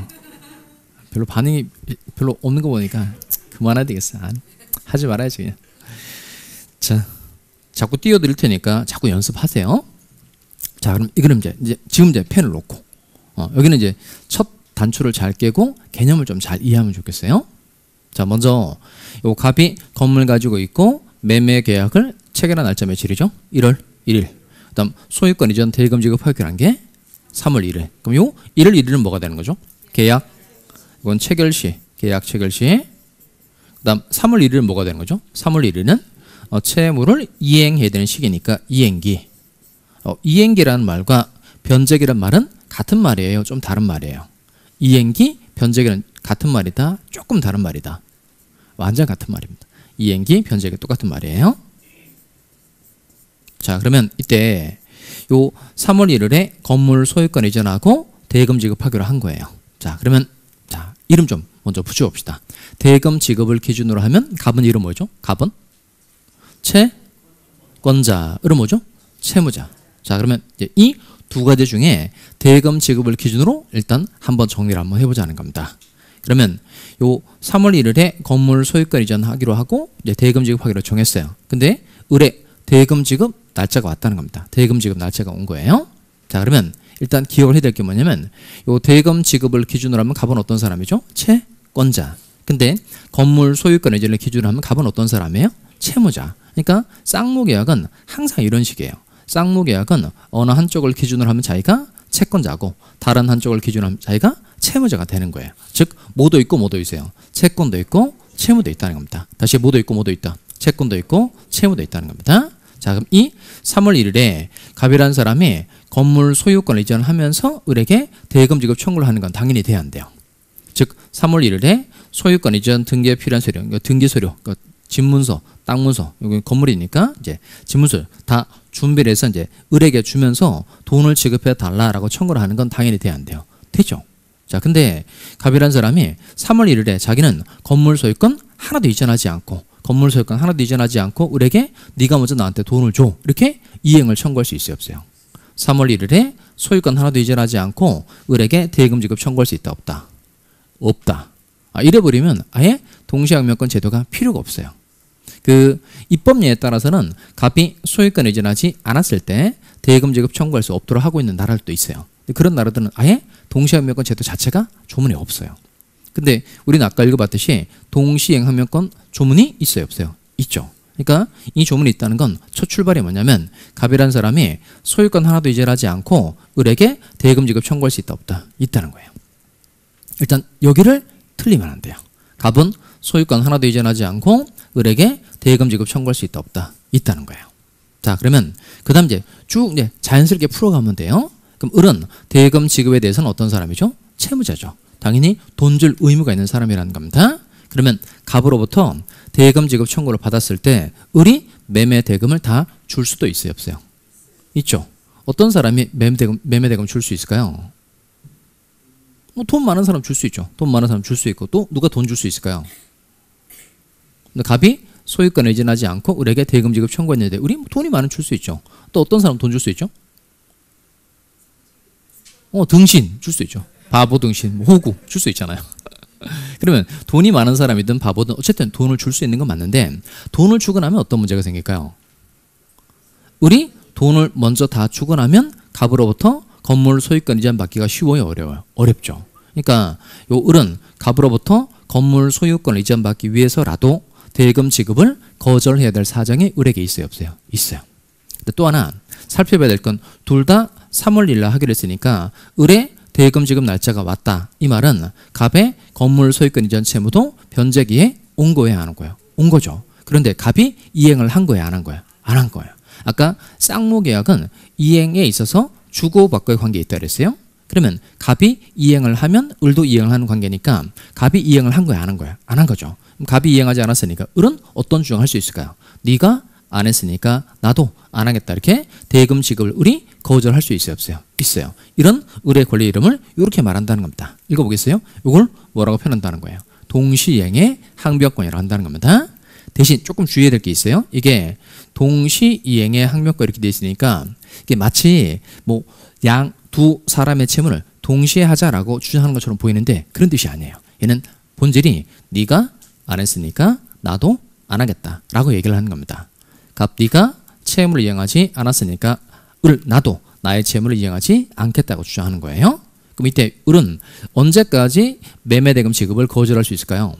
별로 반응이 별로 없는 거 보니까 그만해야 되겠어. 하지 말아야지 그냥. 자, 자꾸 띄워드릴 테니까 자꾸 연습하세요. 자, 그럼 이거는 지금 펜을 놓고 여기는 이제 첫 단추를 잘 깨고 개념을 좀 잘 이해하면 좋겠어요. 자, 먼저 요 갑이 건물 가지고 있고 매매 계약을 체결한 날짜 며칠이죠? 1월 1일. 그다음 소유권 이전 대금 지급 확인한 게 3월 1일. 그럼 요 1월 1일은 뭐가 되는 거죠? 계약. 이건 체결 시, 계약 체결 시. 그다음 3월 1일은 뭐가 되는 거죠? 3월 1일은 채무를 이행해야 되는 시기니까 이행기. 이행기라는 말과 변제기라는 말은 같은 말이에요? 좀 다른 말이에요? 이행기, 변제기는 같은 말이다? 조금 다른 말이다? 완전 같은 말입니다. 이행기, 변제기 똑같은 말이에요. 자, 그러면 이때 요 3월 1일에 건물 소유권 이전하고 대금 지급하기로 한 거예요. 자, 그러면 자, 이름 좀 먼저 붙여봅시다. 대금 지급을 기준으로 하면 갑은 이름 뭐죠? 갑은 채권자. 이름 뭐죠? 채무자. 자, 그러면 이제 이 두 가지 중에 대금 지급을 기준으로 일단 한번 정리를 한번 해보자는 겁니다. 그러면 요 3월 1일에 건물 소유권 이전하기로 하고 이제 대금 지급하기로 정했어요. 근데 의뢰 대금 지급 날짜가 왔다는 겁니다. 대금 지급 날짜가 온 거예요. 자, 그러면 일단 기억을 해야 될 게 뭐냐면 요 대금 지급을 기준으로 하면 갑은 어떤 사람이죠? 채권자. 근데 건물 소유권 이전을 기준으로 하면 갑은 어떤 사람이에요? 채무자. 그러니까 쌍무계약은 항상 이런 식이에요. 쌍무계약은 어느 한쪽을 기준으로 하면 자기가 채권자고 다른 한쪽을 기준으로 하면 자기가 채무자가 되는 거예요. 즉 뭐도 있고 뭐도 있어요. 채권도 있고 채무도 있다는 겁니다. 다시 뭐도 있고 뭐도 있다. 채권도 있고 채무도 있다는 겁니다. 자, 그럼 이 3월 1일에 갑이라는 사람이 건물 소유권을 이전하면서 을에게 대금 지급 청구를 하는 건 당연히 돼야 한대요. 즉 3월 1일에 소유권 이전 등기에 필요한 서류, 등기 서류, 집문서, 땅문서, 여기 건물이니까 이제 집문서 다 준비를 해서 이제 을에게 주면서 돈을 지급해 달라라고 청구를 하는 건 당연히 돼야 한대요. 되죠? 자, 근데 갑이라는 사람이 3월 1일에 자기는 건물 소유권 하나도 이전하지 않고 건물 소유권 하나도 이전하지 않고 을에게 네가 먼저 나한테 돈을 줘. 이렇게 이행을 청구할 수 있어요, 없어요? 3월 1일에 소유권 하나도 이전하지 않고 을에게 대금 지급 청구할 수 있다, 없다? 없다. 이래버리면 아예 동시항명권 제도가 필요가 없어요. 그 입법례에 따라서는 갑이 소유권 이전하지 않았을 때 대금 지급 청구할 수 없도록 하고 있는 나라들도 있어요. 그런 나라들은 아예 동시항명권 제도 자체가 조문에 없어요. 근데 우리는 아까 읽어봤듯이 동시행항명권 조문이 있어요, 없어요? 있죠. 그러니까 이 조문이 있다는 건 첫 출발이 뭐냐면 갑이라는 사람이 소유권 하나도 이전하지 않고 을에게 대금 지급 청구할 수 있다, 없다? 있다는 거예요. 일단 여기를 틀리면 안 돼요. 갑은 소유권 하나도 이전하지 않고 을에게 대금 지급 청구할 수 있다, 없다? 있다는 거예요. 자, 그러면 그 다음 이제 쭉 이제 자연스럽게 풀어가면 돼요. 그럼 을은 대금 지급에 대해서는 어떤 사람이죠? 채무자죠. 당연히 돈 줄 의무가 있는 사람이라는 겁니다. 그러면 갑으로부터 대금 지급 청구를 받았을 때 을이 매매 대금을 다 줄 수도 있어요, 없어요? 있죠. 어떤 사람이 매매 대금 줄 수 있을까요? 뭐 돈 많은 사람 줄 수 있죠. 돈 많은 사람 줄 수 있고 또 누가 돈 줄 수 있을까요? 근데 갑이 소유권을 이전하지 않고 을에게 대금 지급 청구했는데 을이 뭐 돈이 많으면 줄 수 있죠. 또 어떤 사람 돈 줄 수 있죠? 등신 줄 수 있죠. 바보 등신, 뭐 호구 줄 수 있잖아요. 그러면 돈이 많은 사람이든 바보든 어쨌든 돈을 줄 수 있는 건 맞는데 돈을 주고 나면 어떤 문제가 생길까요? 을이 돈을 먼저 다 주고 나면 갑으로부터 건물 소유권 이전 받기가 쉬워요, 어려워요? 어렵죠. 그러니까 요 을은 갑으로부터 건물 소유권을 이전 받기 위해서라도 대금 지급을 거절해야 될 사정이 을에게 있어요, 없어요? 있어요. 근데 또 하나 살펴봐야 될 건 둘 다 3월 1일 날 하기로 했으니까 을의 대금 지급 날짜가 왔다. 이 말은 갑의 건물 소유권 이전 채무도 변제기에 온 거예요, 안 온 거예요? 온 거죠. 그런데 갑이 이행을 한 거예요, 안 한 거예요? 안 한 거예요. 아까 쌍무계약은 이행에 있어서 주고받고의 관계에 있다 그랬어요. 그러면 갑이 이행을 하면 을도 이행을 하는 관계니까 갑이 이행을 한 거야, 안 한 거야? 안 한 거죠. 그럼 갑이 이행하지 않았으니까 을은 어떤 주장을 할 수 있을까요? 네가 안 했으니까 나도 안 하겠다. 이렇게 대금 지급을 을이 거절할 수 있어요, 없어요? 있어요. 이런 을의 권리 이름을 이렇게 말한다는 겁니다. 읽어보겠어요? 이걸 뭐라고 표현한다는 거예요? 동시이행의 항변권이라고 한다는 겁니다. 대신 조금 주의해야 될 게 있어요. 이게 동시이행의 항변권 이렇게 돼 있으니까 이게 마치 뭐 두 사람의 채무를 동시에 하자라고 주장하는 것처럼 보이는데 그런 뜻이 아니에요. 얘는 본질이 네가 안 했으니까 나도 안 하겠다라고 얘기를 하는 겁니다. 갑 네가 채무를 이행하지 않았으니까 을 나도 나의 채무를 이행하지 않겠다고 주장하는 거예요. 그럼 이때 을은 언제까지 매매대금 지급을 거절할 수 있을까요?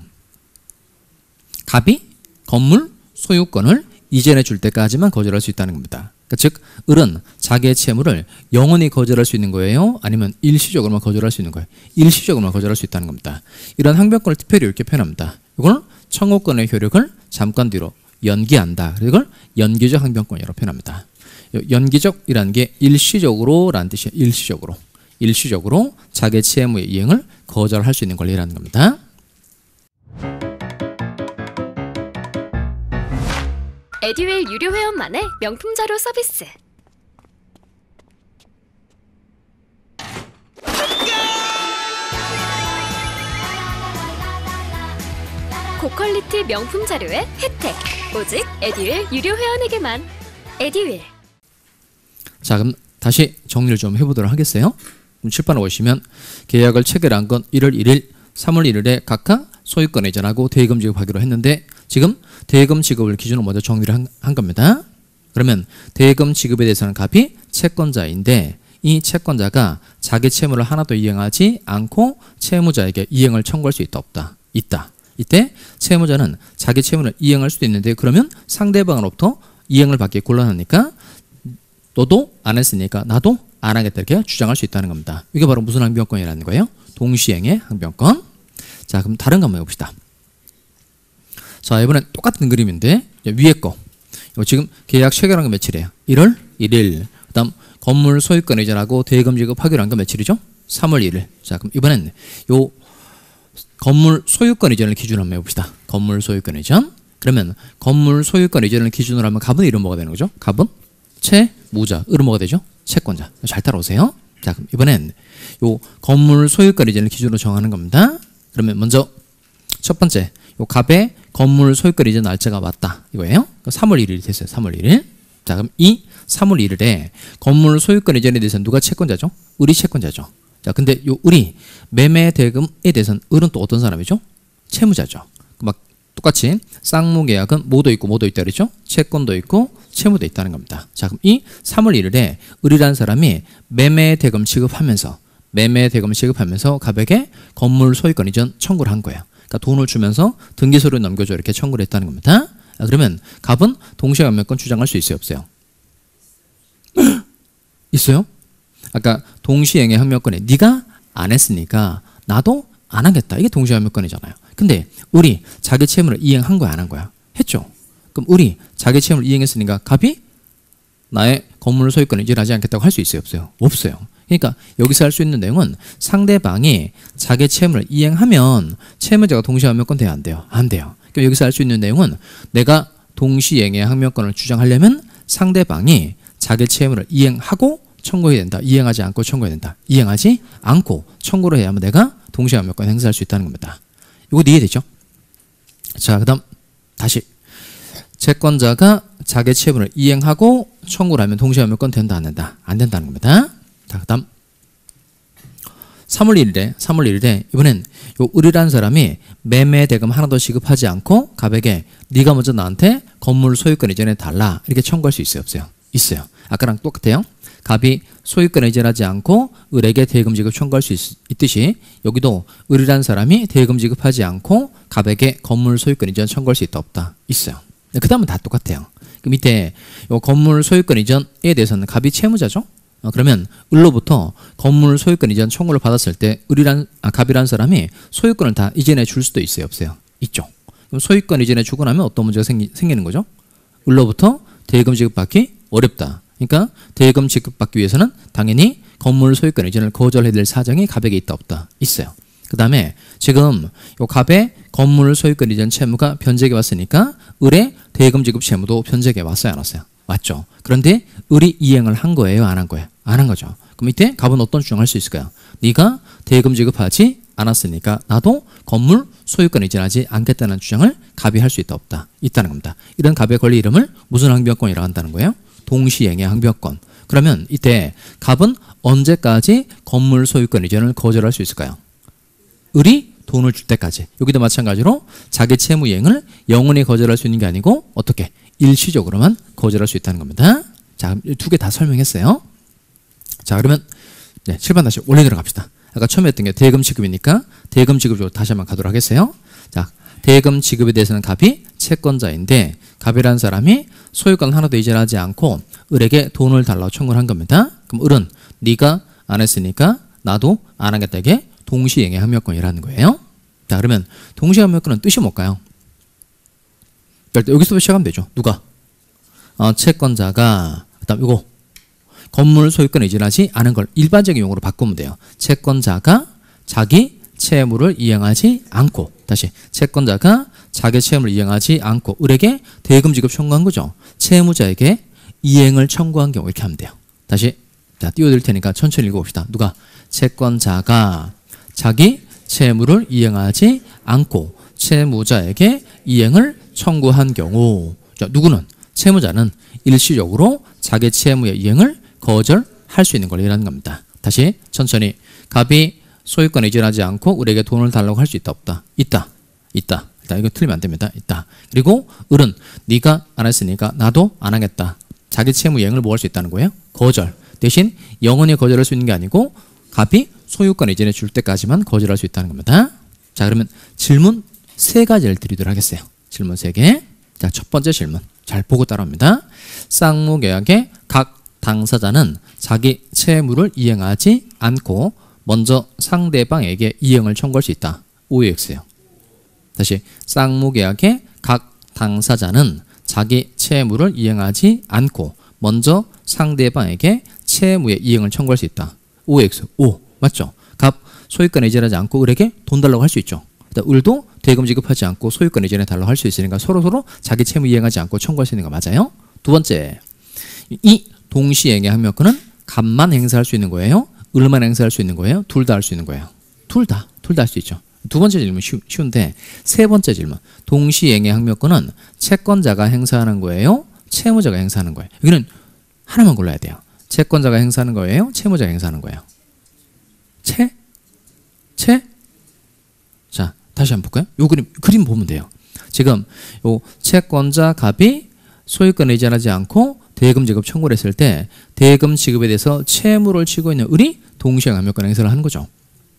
갑이 건물 소유권을 이전해 줄 때까지만 거절할 수 있다는 겁니다. 그러니까 즉 을은 자기의 채무를 영원히 거절할 수 있는 거예요? 아니면 일시적으로만 거절할 수 있는 거예요? 일시적으로만 거절할 수 있다는 겁니다. 이런 항변권을 특별히 이렇게 표현합니다. 이걸 청구권의 효력을 잠깐 뒤로 연기한다. 이걸 연기적 항변권이라고 표현합니다. 연기적이라는 게 일시적으로라는 뜻이에요. 일시적으로. 일시적으로 자기 채무의 이행을 거절할 수 있는 권리라는 겁니다. 에듀윌 유료 회원만의 명품 자료 서비스. 고퀄리티 명품 자료의 혜택. 오직 에듀윌 유료 회원에게만. 에듀윌. 자, 그럼 다시 정리를 좀 해보도록 하겠어요. 칠판에 보시면 계약을 체결한 건 1월 1일, 3월 1일에 각각 소유권 이전하고 대금 지급하기로 했는데 지금 대금 지급을 기준으로 먼저 정리를 한 겁니다. 그러면 대금 지급에 대해서는 갑이 채권자인데 이 채권자가 자기 채무를 하나도 이행하지 않고 채무자에게 이행을 청구할 수 있다, 없다? 있다. 이때 채무자는 자기 채무를 이행할 수도 있는데 그러면 상대방으로부터 이행을 받기 곤란하니까 너도 안 했으니까 나도 안 하겠다 이렇게 주장할 수 있다는 겁니다. 이게 바로 무슨 항변권이라는 거예요? 동시행의 항변권. 자, 그럼 다른 거 한번 해봅시다. 자, 이번엔 똑같은 그림인데 위에 거 이거 지금 계약 체결한 게 며칠이에요? 1월 1일. 그 다음 건물 소유권 이전하고 대금 지급하기로 한 거 며칠이죠? 3월 1일. 자, 그럼 이번엔 요 건물 소유권 이전을 기준으로 한번 해봅시다. 건물 소유권 이전. 그러면 건물 소유권 이전을 기준으로 하면 갑은 이름 뭐가 되는 거죠? 갑은 채무자. 을은 뭐가 되죠? 채권자. 잘 따라오세요. 자, 그럼 이번엔 요 건물 소유권 이전을 기준으로 정하는 겁니다. 그러면 먼저 첫 번째 요 갑의 건물 소유권 이전 날짜가 왔다 이거예요. 3월 1일이 됐어요. 3월 1일. 자, 그럼 이 3월 1일에 건물 소유권 이전에 대해서는 누가 채권자죠? 을이 채권자죠. 자, 근데 요 을이 매매 대금에 대해서는 을은 또 어떤 사람이죠? 채무자죠. 막 똑같이 쌍무계약은 뭐도 있고 뭐도 있다 그랬죠? 채권도 있고 채무도 있다는 겁니다. 자, 그럼 이 3월 1일에 을이라는 사람이 매매 대금 지급하면서 갑에게 건물 소유권 이전 청구를 한 거예요. 그러니까 돈을 주면서 등기소를 넘겨줘 이렇게 청구를 했다는 겁니다. 그러면 갑은 동시항변권 주장할 수 있어요, 없어요? 있어요? 아까 동시행의 항변권에 네가 안 했으니까 나도 안 하겠다. 이게 동시항변권이잖아요. 근데 을이 자기 채무를 이행한 거야, 안 한 거야? 했죠. 그럼 을이 자기 채무를 이행했으니까 갑이 나의 건물 소유권을 이전하지 않겠다고 할 수 있어요, 없어요? 없어요. 그러니까 여기서 할 수 있는 내용은 상대방이 자기 채무를 이행하면 채무자가 동시행하면권 돼야 안 돼요? 안 돼요. 그러니까 여기서 할 수 있는 내용은 내가 동시행의 항명권을 주장하려면 상대방이 자기 채무를 이행하고 청구해야 된다. 이행하지 않고 청구해야 된다. 이행하지 않고 청구를 해야만 내가 동시행항명권 행사할 수 있다는 겁니다. 이거 이해되죠? 자, 그 다음 다시 채권자가 자기 채무를 이행하고 청구를 하면 동시행항명권 된다 안 된다? 안 된다는 겁니다. 자, 그 다음 3월 1일에 이번엔 요 을이라는 사람이 매매 대금 하나도 지급하지 않고 갑에게 네가 먼저 나한테 건물 소유권 이전해 달라 이렇게 청구할 수 있어요? 없어요? 있어요. 아까랑 똑같아요. 갑이 소유권 이전하지 않고 을에게 대금 지급 청구할 수 있듯이 여기도 을이라는 사람이 대금 지급하지 않고 갑에게 건물 소유권 이전 청구할 수 있다 없다? 있어요. 그 다음은 다 똑같아요. 그 밑에 요 건물 소유권 이전에 대해서는 갑이 채무자죠. 그러면 을로부터 건물 소유권 이전 청구를 받았을 때 갑이라는 사람이 소유권을 다 이전해 줄 수도 있어요? 없어요? 있죠. 그럼 소유권 이전해 주고 나면 어떤 문제가 생기는 거죠? 을로부터 대금 지급받기 어렵다. 그러니까 대금 지급받기 위해서는 당연히 건물 소유권 이전을 거절해야 될 사정이 갑에게 있다 없다? 있어요. 그 다음에 지금 요 갑의 건물 소유권 이전 채무가 변제에 왔으니까 을의 대금 지급 채무도 변제에 왔어요? 안 왔어요? 왔죠. 그런데 을이 이행을 한 거예요? 안 한 거예요? 안 한 거죠. 그럼 밑에 갑은 어떤 주장을 할 수 있을까요? 네가 대금 지급하지 않았으니까 나도 건물 소유권 이전하지 않겠다는 주장을 갑이 할 수 있다 없다? 있다는 겁니다. 이런 갑의 권리 이름을 무슨 항변권이라고 한다는 거예요? 동시행의 항변권. 그러면 이때 갑은 언제까지 건물 소유권 이전을 거절할 수 있을까요? 을이 돈을 줄 때까지. 여기도 마찬가지로 자기 채무 이행을 영원히 거절할 수 있는 게 아니고 어떻게? 일시적으로만 거절할 수 있다는 겁니다. 자, 두 개 다 설명했어요. 자, 그러면 7번 다시 원래대로 갑시다. 아까 처음에 했던 게 대금 지급이니까 대금 지급으로 다시 한번 가도록 하겠어요. 자, 대금 지급에 대해서는 갑이 채권자인데 갑이라는 사람이 소유권 하나도 이전하지 않고 을에게 돈을 달라고 청구를 한 겁니다. 그럼 을은 네가 안 했으니까 나도 안 하겠다. 이게 동시행의 항명권이라는 거예요. 자, 그러면 동시행항명권은 뜻이 뭘까요? 여기서부터 시작하면 되죠. 누가? 채권자가 그다음 이거 건물 소유권 이전하지 않은 걸 일반적인 용어로 바꾸면 돼요. 채권자가 자기 채무를 이행하지 않고 다시 채권자가 자기 채무를 이행하지 않고 을에게 대금 지급 청구한 거죠. 채무자에게 이행을 청구한 경우 이렇게 하면 돼요. 다시 자 띄워드릴 테니까 천천히 읽어봅시다. 누가? 채권자가 자기 채무를 이행하지 않고 채무자에게 이행을 청구한 경우 자, 누구는? 채무자는 일시적으로 자기 채무의 이행을 거절할 수 있는 권리라는 겁니다. 다시 천천히 갑이 소유권 이전하지 않고 을에게 돈을 달라고 할 수 있다 없다? 있다. 있다. 이거 틀리면 안 됩니다. 있다. 그리고 을은 네가 안 했으니까 나도 안 하겠다. 자기 채무 이행을 뭐 할 수 있다는 거예요? 거절. 대신 영원히 거절할 수 있는 게 아니고 갑이 소유권 이전해 줄 때까지만 거절할 수 있다는 겁니다. 자, 그러면 질문 3가지를 드리도록 하겠어요. 질문 3개. 자, 첫 번째 질문. 잘 보고 따라옵니다. 쌍무계약의 각 당사자는 자기 채무를 이행하지 않고 먼저 상대방에게 이행을 청구할 수 있다. OX예요. 다시 쌍무계약의 각 당사자는 자기 채무를 이행하지 않고 먼저 상대방에게 채무의 이행을 청구할 수 있다. OX. O. 맞죠? 갑 소유권 이전하지 않고 을에게 돈 달라고 할 수 있죠. 을도 대금 지급하지 않고 소유권 이전해 달라고 할 수 있으니까 서로서로 자기 채무 이행하지 않고 청구할 수 있는 거 맞아요? 두 번째, 이 동시행의 항명권은 갑만 행사할 수 있는 거예요? 을만 행사할 수 있는 거예요? 둘 다 할 수 있는 거예요? 둘 다 할 수 있죠. 두 번째 질문 쉬운데 세 번째 질문, 동시행의 항명권은 채권자가 행사하는 거예요? 채무자가 행사하는 거예요? 여기는 하나만 골라야 돼요. 채권자가 행사하는 거예요? 채무자가 행사하는 거예요? 자, 다시 한번 볼까요? 요 그림 보면 돼요. 지금 요 채권자 갑이 소유권 이전하지 않고 대금 지급 청구를 했을 때 대금 지급에 대해서 채무를 치고 있는 을이 동시행 항명권 행사를 하는 거죠.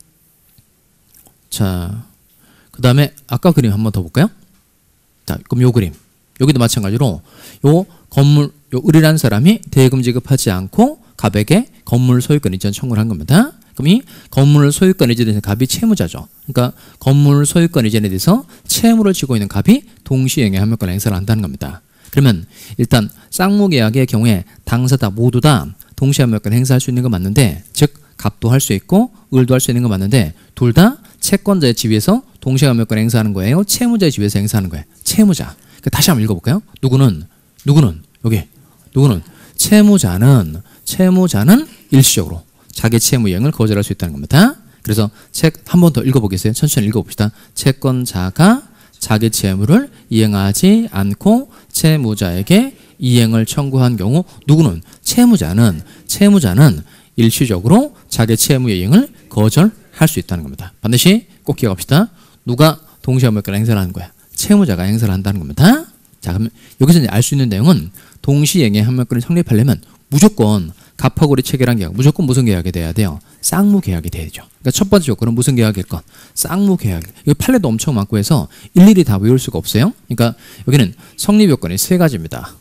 자, 그 다음에 아까 그림 한번 더 볼까요? 자, 그럼 요 그림. 여기도 마찬가지로 요 건물, 요 을이라는 사람이 대금 지급하지 않고 갑에게 건물 소유권 이전 청구를 한 겁니다. 그럼 이 건물 소유권 이전에 대해서 갑이 채무자죠. 그러니까 건물 소유권 이전에 대해서 채무를 지고 있는 갑이 동시행의 항명권 행사를 한다는 겁니다. 그러면 일단 쌍무계약의 경우에 당사자 모두 다 동시항명권 행사할 수 있는 건 맞는데, 즉 갑도 할 수 있고 을도 할 수 있는 거 맞는데 둘 다 채권자의 지위에서 동시에 감면권을 행사하는 거예요? 채무자의 지위에서 행사하는 거예요? 채무자. 그러니까 다시 한번 읽어볼까요? 누구는 여기 누구는 채무자는 일시적으로 자기 채무 이행을 거절할 수 있다는 겁니다. 그래서 책 한 번 더 읽어보겠어요? 천천히 읽어봅시다. 채권자가 자기 채무를 이행하지 않고 채무자에게 이행을 청구한 경우 누구는 채무자는 일시적으로 자기 채무 이행을 거절할 수 있다는 겁니다. 반드시 꼭 기억합시다. 누가 동시에 감면권을 행사를 하는 거야? 채무자가 행사를 한다는 겁니다. 자, 그러면 여기서 알 수 있는 내용은 동시행의 감면권을 성립하려면 무조건 갑하고리 체결한 계약, 무조건 무슨 계약이 돼야 돼요? 쌍무 계약이 돼야죠. 그러니까 첫 번째 조건은 무슨 계약일 것? 쌍무 계약. 이거 판례도 엄청 많고 해서 일일이 다 외울 수가 없어요. 그러니까 여기는 성립 요건이 세 가지입니다.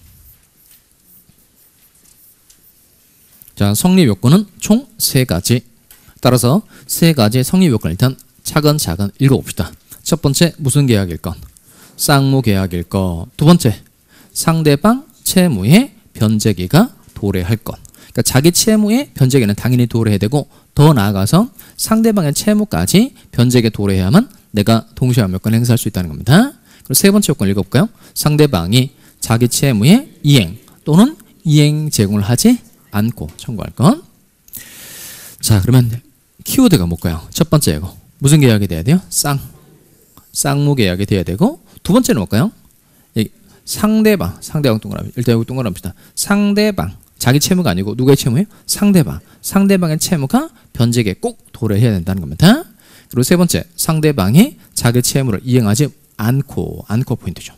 자, 성립 요건은 총 세 가지. 따라서 세 가지 성립 요건을 일단 차근차근 읽어봅시다. 첫 번째 무슨 계약일 것? 쌍무 계약일 것. 두 번째 상대방 채무의 변제기가 도래할 것. 그러니까 자기 채무의 변제기는 당연히 도래해야 되고 더 나아가서 상대방의 채무까지 변제기에 도래해야만 내가 동시에 감면권을 행사할 수 있다는 겁니다. 그리고 세 번째 요건 읽어볼까요? 상대방이 자기 채무의 이행 또는 이행 제공을 하지 않고 청구할 것. 자, 그러면 키워드가 뭘까요? 첫 번째 이거 무슨 계약이 돼야 돼요? 쌍무 계약이 돼야 되고 두 번째는 뭘까요? 상대방 동그라미. 일단 여기 동그라미입니다. 상대방 자기 채무가 아니고 누구의 채무예요? 상대방의 채무가 변제기에 꼭 도래해야 된다는 겁니다. 그리고 세 번째 상대방이 자기 채무를 이행하지 않고 포인트죠.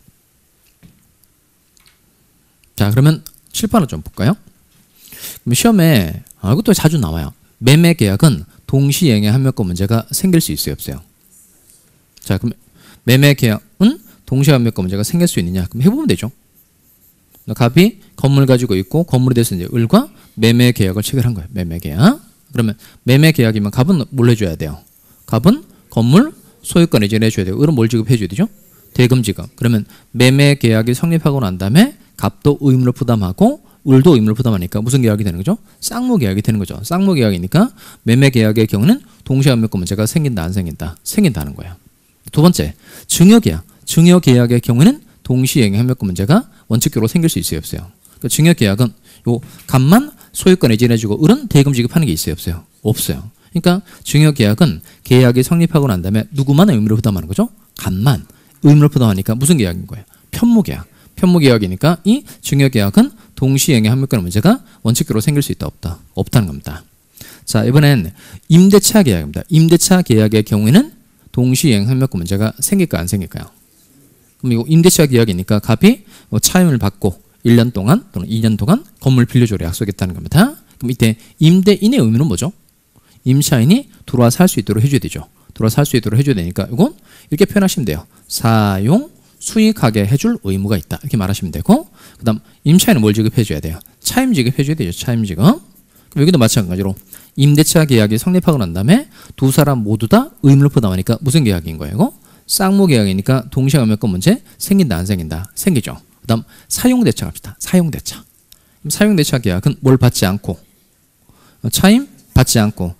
자, 그러면 칠판을 좀 볼까요? 그럼 시험에 이것도 자주 나와요. 매매 계약은 동시행의 합력권 문제가 생길 수 있어요, 없어요? 자, 그럼 매매 계약은 동시에 합력권 문제가 생길 수 있느냐? 그럼 해보면 되죠. 갑이 건물 가지고 있고 건물에 대해서 이제 을과 매매 계약을 체결한 거예요. 매매 계약. 그러면 매매 계약이면 갑은 뭘 해줘야 돼요? 갑은 건물 소유권 이전해 줘야 되고 을은 뭘 지급해 줘야 되죠? 대금 지급. 그러면 매매 계약이 성립하고 난 다음에 갑도 의무를 부담하고 을도 의무를 부담하니까 무슨 계약이 되는 거죠? 쌍무 계약이 되는 거죠. 쌍무 계약이니까 매매 계약의 경우는 동시에 합력권 문제가 생긴다 안 생긴다? 생긴다는 거예요. 두 번째 증여 계약. 증여 계약의 경우에는 동시행의 합력권 문제가 원칙적으로 생길 수 있어요, 없어요? 그러니까 증여 계약은 요 갑만 소유권 이전해주고 을은 대금 지급하는 게 있어요, 없어요? 없어요. 그러니까 증여 계약은 계약이 성립하고 난 다음에 누구만 의무를 부담하는 거죠? 갑만 의무를 부담하니까 무슨 계약인 거예요? 편무 계약. 편무 계약이니까 이 증여 계약은 동시행의 합력권 문제가 원칙적으로 생길 수 있다, 없다? 없다는 겁니다. 자, 이번엔 임대차 계약입니다. 임대차 계약의 경우에는 동시행 합력권 문제가 생길까 안 생길까요? 그럼 이거 임대차 계약이니까 갑이 차임을 받고 1년 동안 또는 2년 동안 건물 빌려주려 약속했다는 겁니다. 그럼 이때 임대인의 의무는 뭐죠? 임차인이 들어와 살 수 있도록 해줘야 되죠. 들어와 살 수 있도록 해줘야 되니까 이건 이렇게 표현하시면 돼요. 사용 수익하게 해줄 의무가 있다. 이렇게 말하시면 되고 그 다음 임차인은 뭘 지급해줘야 돼요? 차임 지급해줘야 되죠. 차임 지급. 그럼 여기도 마찬가지로 임대차 계약이 성립하고 난 다음에 두 사람 모두 다 의무를 부담하니까 무슨 계약인 거예요? 이거? 쌍무 계약이니까 동시에 감면권 문제 생긴다 안 생긴다? 생기죠. 그 다음 사용대차 갑시다. 사용대차. 사용대차 계약은 뭘 받지 않고 차임 받지 않고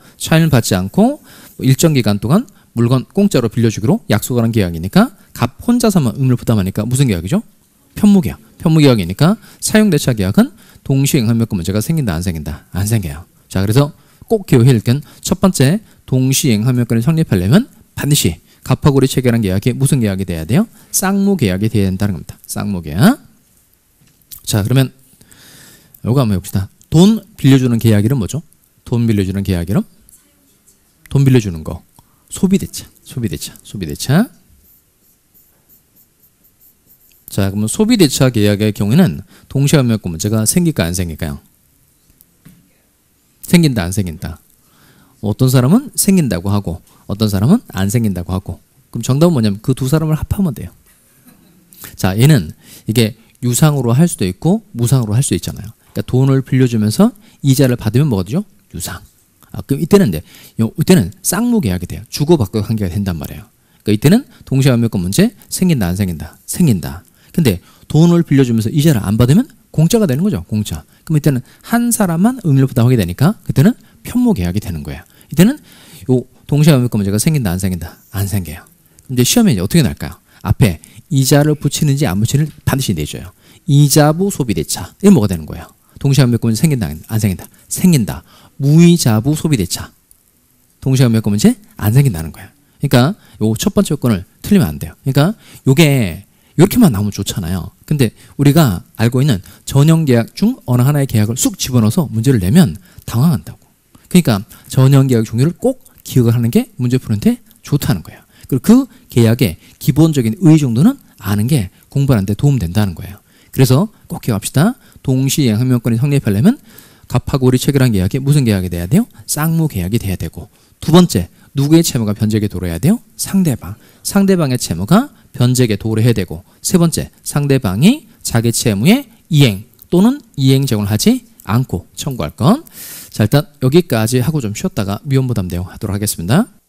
일정 기간 동안 물건 공짜로 빌려주기로 약속하는 계약이니까 갑 혼자서만 의무를 부담하니까 무슨 계약이죠? 편무계약. 편무계약이니까 사용대차 계약은 동시행 합력권 문제가 생긴다 안 생긴다? 안 생겨요. 자, 그래서 꼭 기억해야 될 건 첫 번째 동시행 합력권이 성립하려면 반드시 갑하고리 체결한 계약이 무슨 계약이 돼야 돼요? 쌍무 계약이 돼야 된다는 겁니다. 쌍무 계약. 자, 그러면 이거 한번 해봅시다. 돈 빌려주는 계약 이름 뭐죠? 돈 빌려주는 계약 이름? 돈 빌려주는 거. 소비대차. 자, 그러면 소비대차 계약의 경우에는 동시에 합력권 문제가 생길까 안 생길까요? 생긴다 안 생긴다? 어떤 사람은 생긴다고 하고 어떤 사람은 안 생긴다고 하고 그럼 정답은 뭐냐면 그 두 사람을 합하면 돼요. 자, 얘는 이게 유상으로 할 수도 있고 무상으로 할 수 있잖아요. 그러니까 돈을 빌려주면서 이자를 받으면 뭐가 되죠? 유상. 그럼 이때는 쌍무 계약이 돼요. 주고받고 관계가 된단 말이에요. 그러니까 이때는 동시에 합력권 문제 생긴다 안 생긴다? 생긴다. 근데 돈을 빌려주면서 이자를 안 받으면 공짜가 되는 거죠. 공짜. 그럼 이때는 한 사람만 의무를 부담하게 되니까 그때는 편모 계약이 되는 거예요. 이때는 요 동시가물권 문제가 생긴다 안 생긴다? 안 생겨요. 이제 시험에 이제 어떻게 날까요? 앞에 이자를 붙이는지 안 붙이는지 반드시 내줘요. 이자부 소비대차. 이게 뭐가 되는 거예요? 동시가물권 문제 생긴다 안 생긴다? 생긴다. 무이자부 소비대차. 동시가물권 문제 안 생긴다는 거예요. 그러니까 요 첫 번째 요건을 틀리면 안 돼요. 그러니까 요게 이렇게만 나오면 좋잖아요. 근데 우리가 알고 있는 전형계약 중 어느 하나의 계약을 쑥 집어넣어서 문제를 내면 당황한다고. 그러니까 전형계약 종류를 꼭 기억을 하는 게 문제 푸는데 좋다는 거예요. 그리고 그 계약의 기본적인 의의 정도는 아는 게 공부하는 데 도움된다는 거예요. 그래서 꼭 기억합시다. 동시행항명권이 성립하려면 갑하고 을이 체결한 계약이 무슨 계약이 돼야 돼요? 쌍무 계약이 돼야 되고, 두 번째, 누구의 채무가 변제액에 도래해야 돼요? 상대방. 상대방의 채무가 변제액에 도래해야 되고, 세 번째, 상대방이 자기 채무의 이행 또는 이행 제공을 하지 않고 청구할 건. 자, 일단 여기까지 하고 좀 쉬었다가 미연부담 내용 하도록 하겠습니다.